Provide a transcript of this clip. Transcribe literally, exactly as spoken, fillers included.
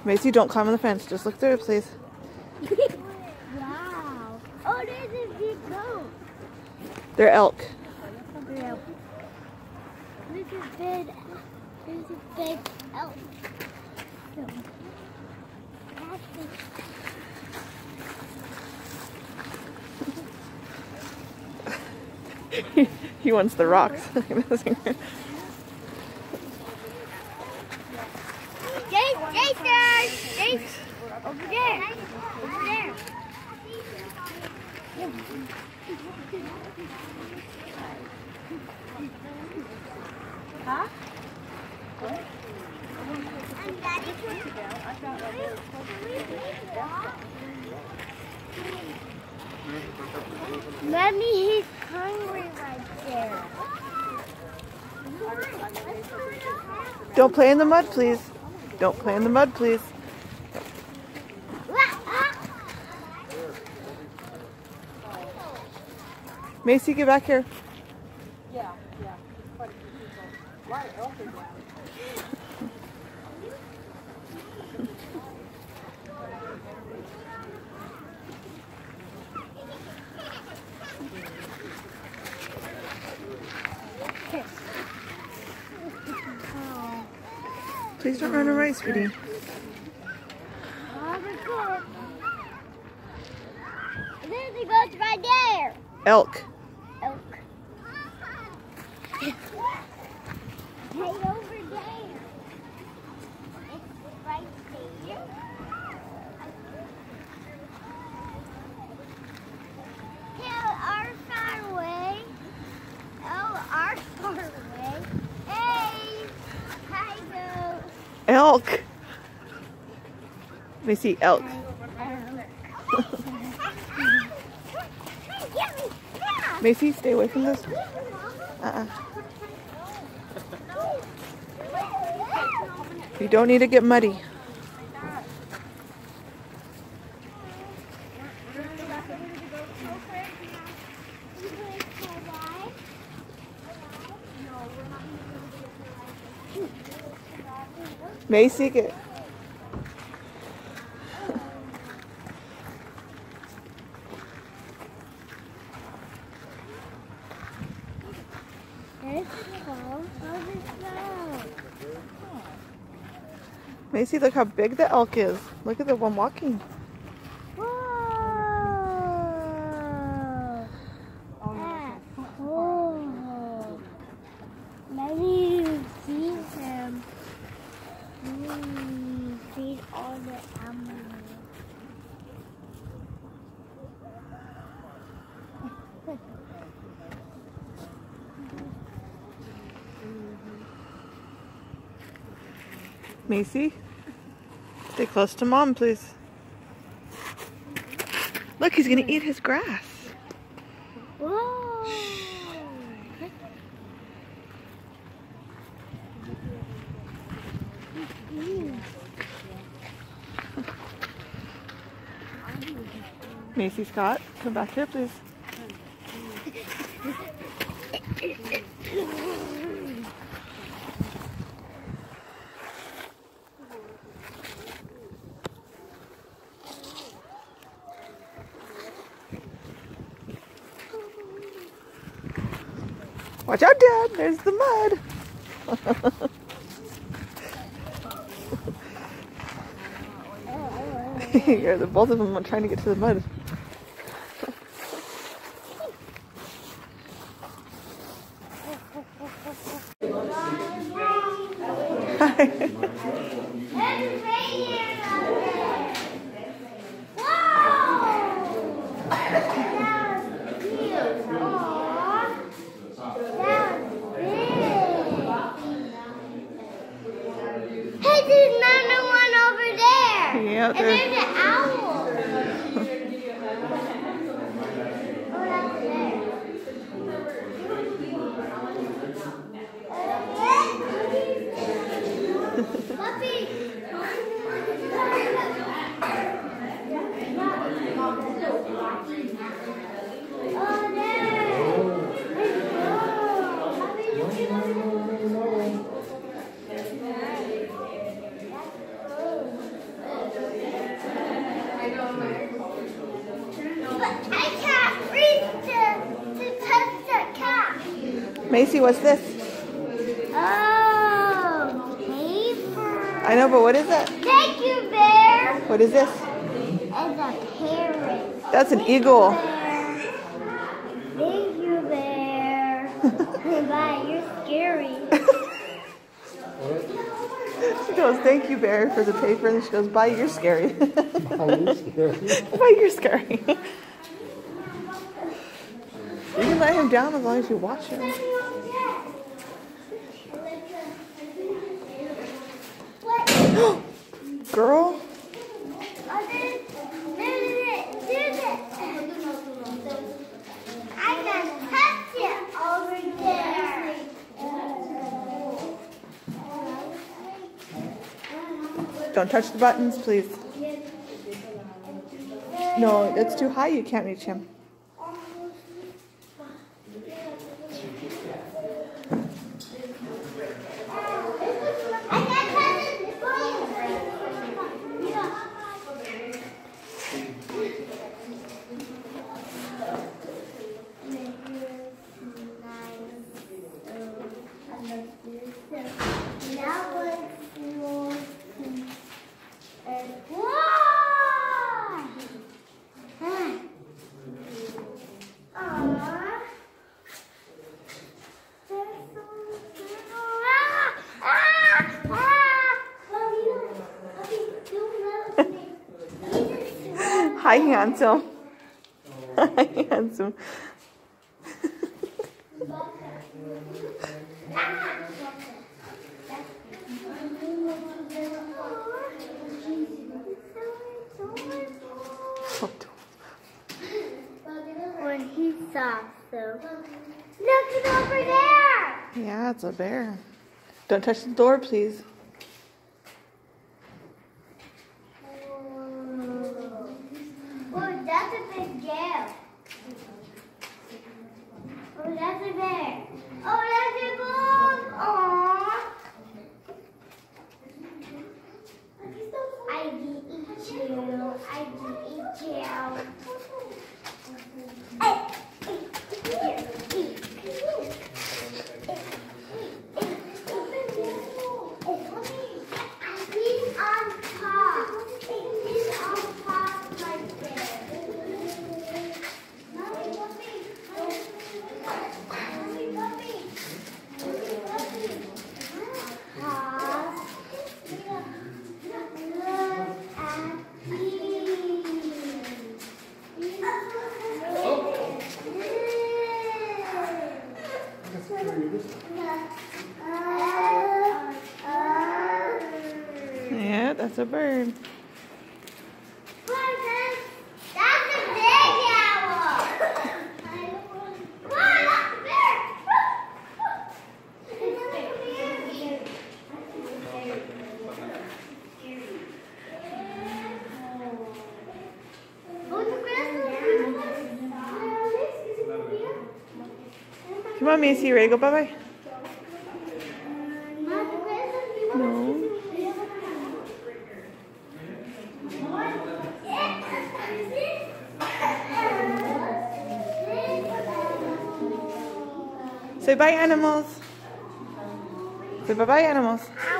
Macy, don't climb on the fence. Just look through, please. Wow. Oh, there's a big goat. They're elk. There's a big, there's a big elk. He wants the rocks. Jason! Jason! Over there! Over there! Huh? Mommy, he's hungry right there. Don't play in the mud, please. Don't play in the mud, please. Macy, get back here. Yeah, yeah. Quite a few people. A lot of elk are down. Please don't run away, sweetie. Oh, they're good. There's the goats right there. Elk. Elk. Hey, over there. It's right there. Tell our far away. Oh, our far away. Hey, hi, goat. Elk. Macy, elk. Macy, stay away from this. Uh-uh. You don't need to get muddy. Macy, get. Macy, look how big the elk is. Look at the one walking. Whoa! Ah, oh. Maybe you see him. Mm, feed all the animals. Macy, stay close to Mom, please. Look, he's gonna eat his grass. Whoa! Macy, Scott, come back here, please. Watch out, Dad. There's the mud. Yeah, the both of them are trying to get to the mud. Hi. Yeah, and there's an owl. Macy, what's this? Oh, paper. I know, but what is it? Thank you, bear. What is this? It's a parrot. That's an eagle. Bear. Thank you, bear. Bye, you're scary. She goes, thank you, Bear, for the paper. And she goes, bye, you're scary. Bye, you're scary. Bye, you're scary. You can let him down as long as you watch him. Girl. I can touch it over there. Don't touch the buttons, please. No, it's too high. You can't reach him. Hi, handsome. Hi, handsome. When he saw so. Look, it's over there. Yeah, it's a bear. Don't touch the door, please. Oh, that's a big bear. Oh, that's a bear. Oh, that's a gold. Aww. I can eat you. I can eat you. Hey. He's on top. He's on top like this. Mommy, puppy. Mommy, puppy. Mommy, puppy. Pause. Look at Yeah, that's a bird. That's a big owl. Come on, that's a bear. Come on, Macy, ready to go bye-bye? No. Say bye, animals. Say bye-bye, animals.